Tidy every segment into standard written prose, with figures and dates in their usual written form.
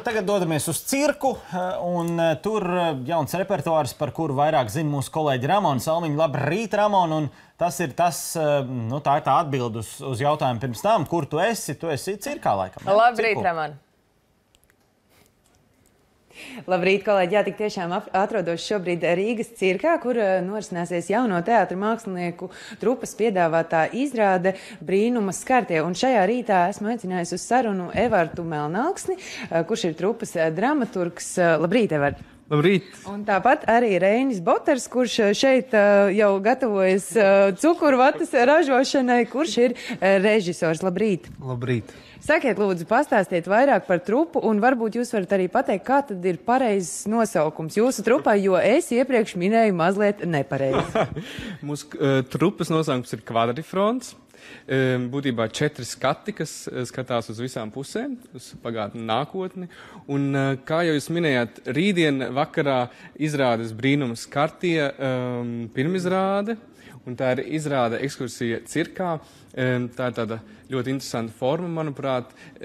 Tagad dodamies uz cirku, un tur jauns repertuārs, par kuru vairāk zina mūsu kolēģi Ramona Salmiņa. Labrīt, Ramona, un tas ir tas, tā ir tā atbilde uz jautājumu pirms tam, kur tu esi cirkā laikam. Ja? Labrīt, Ramona. Labrīt, kolēģi! Jā, tik tiešām atrodos šobrīd Rīgas cirkā, kur norisināsies jauno teātra mākslinieku trupas piedāvātā izrāde Brīnuma skartie. Un šajā rītā esmu aicinājusi uz sarunu Evartu Melnalksni, kurš ir trupas dramaturgs. Labrīt, Evart! Labrīt! Un tāpat arī Reinis Boters, kurš šeit jau gatavojas cukurvatas ražošanai, kurš ir režisors. Labrīt! Labrīt! Sakiet, lūdzu, pastāstiet vairāk par trupu, un varbūt jūs varat arī pateikt, kā tad ir pareizs nosaukums jūsu trupai, jo es iepriekš minēju mazliet nepareizi. Mūsu trupas nosaukums ir Kvadrifrons. Būtībā 4 skati, kas skatās uz visām pusēm, uz pagātni, nākotni. Un, kā jau jūs minējāt, rītdien vakarā izrādes Brīnuma skartie pirmizrāde. Un tā ir izrāde ekskursija cirkā. Tā ir tāda ļoti interesanta forma, manuprāt.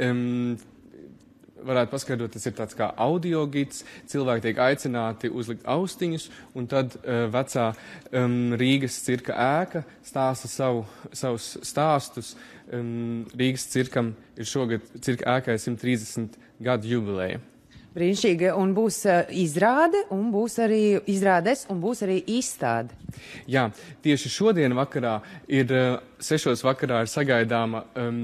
Varētu paskaidrot, tas ir tāds kā audiogids. Cilvēki tiek aicināti uzlikt austiņus, un tad vecā Rīgas cirka ēka stāsta savus stāstus. Rīgas cirkam ir šogad cirka ēkai 130 gadu jubileja. Brīnišķīgi, un būs izrāde, un būs arī izrādes, un būs arī izstāde. Jā, tieši šodien vakarā ir 6. vakarā ir sagaidāma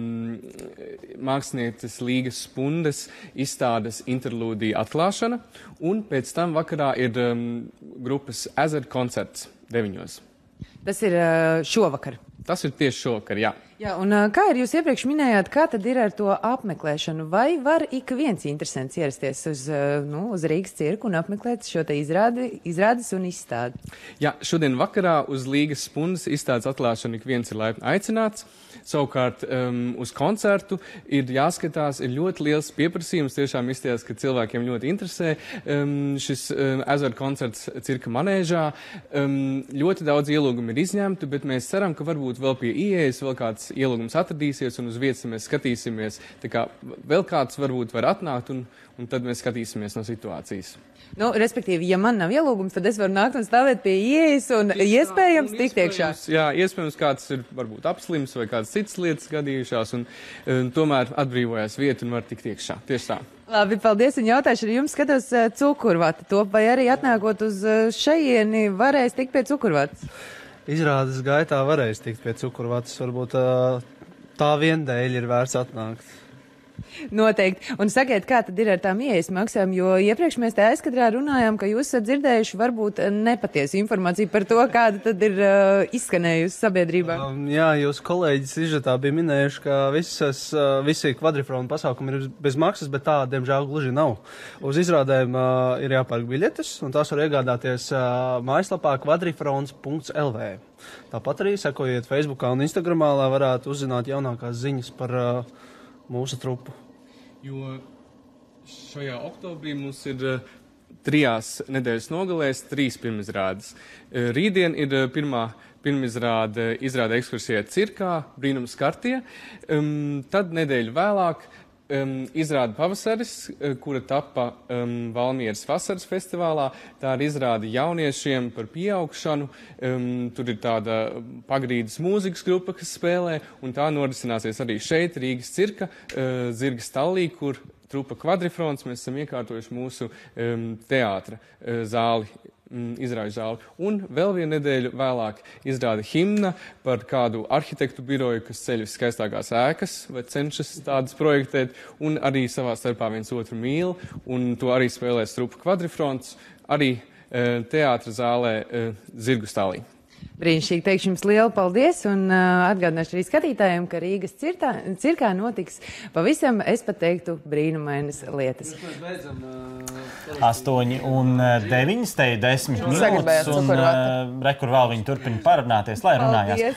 mākslinieces Līgas Spundes izstādes interlūdija atklāšana, un pēc tam vakarā ir grupas Ezer koncerts 9. Tas ir šovakar. Tas ir tieši šovakar, jā. Jā, un kā ir jūs iepriekš minējāt, kā tad ir ar to apmeklēšanu? Vai var ik viens interesants ierasties uz Rīgas cirku un apmeklēt šo te izrādes un izstādi? Jā, šodien vakarā uz Līgas Spundes izstādes atklāšanu ik viens ir laipni aicināts. Savukārt uz koncertu ir jāskatās, ir ļoti liels pieprasījums. Tiešām izties, ka cilvēkiem ļoti interesē šis Ezer koncerts cirka manēžā. Ļoti daudz ielūgumu ir izņemti, bet mēs ceram, ka varbūt vēl pie ieejas vēl kāds ielūgums atradīsies, un uz vietas mēs skatīsimies. Tā kā vēl kāds varbūt var atnākt, un tad mēs skatīsimies no situācijas. Nu, respektīvi, ja man nav ielūgums, tad es varu nākt un stāvēt pie ieejas un iespējams tikt iekšā. Jā, iespējams kāds ir varbūt apslims vai kādas citas lietas gadījušās, un tomēr atbrīvojās vieta un var tikt iekšā. Tieši tā. Labi, paldies, un jautāšu arī jums, skatos cukurvati top, vai arī atnākot uz šajieni varēs tikt pie cukurvatas? Izrādes gaitā varēs tikt pie cukurvatas, varbūt tā vien dēļ ir vērts atnākt. Noteikti. Un sakiet, kā tad ir ar tām ieejas maksām, jo iepriekš mēs te aizkadrā runājām, ka jūs esat dzirdējuši varbūt nepatiesu informāciju par to, kāda tad ir izskanējusi sabiedrībā. Jā, jūs kolēģis izžetā bija minējuši, ka visi kvadrifrona pasākumi ir bez maksas, bet tā, diemžēl, gluži nav. Uz izrādēm ir jāpērk biļetes, un tās var iegādāties mājaslapā kvadrifrons.lv. Tāpat arī sekojiet Facebookā un Instagramā, lai varētu uzzināt jaunākās ziņas par mūsu trupu. Jo šajā oktobrī mums ir 3 nedēļas nogalēs 3 pirmizrādes. Rītdien ir pirmā pirmizrāde izrāde ekskursijā cirkā, Brīnuma skartie. Tad nedēļu vēlāk izrāde Pavasaris, kura tapa Valmieras vasaras festivālā. Tā ir izrāde jauniešiem par pieaugšanu. Tur ir tāda pagrīdes mūzikas grupa, kas spēlē, un tā norisināsies arī šeit, Rīgas cirka, Zirga stallī, kur trupa Kvadrifrons. Mēs esam iekārtojuši mūsu teātra zāli. Izrāžu zāli. Un vēl vienu nedēļu vēlāk izrāda himna par kādu arhitektu biroju, kas ceļ viskaistākās ēkas vai cenšas tādas projektēt, un arī savā starpā viens otru mīl, un to arī spēlēs trupa Kvadrifrons, arī teātra zālē Zirgu stallī. Brīnišķīgi, teikšu jums lielu paldies, un atgādināšu arī skatītājiem, ka Rīgas cirkā notiks pavisam, es pat teiktu, brīnumainas lietas. 8:09, te ir 10 minūtes, un rekur vēl viņi turpina parunāties, lai runājās.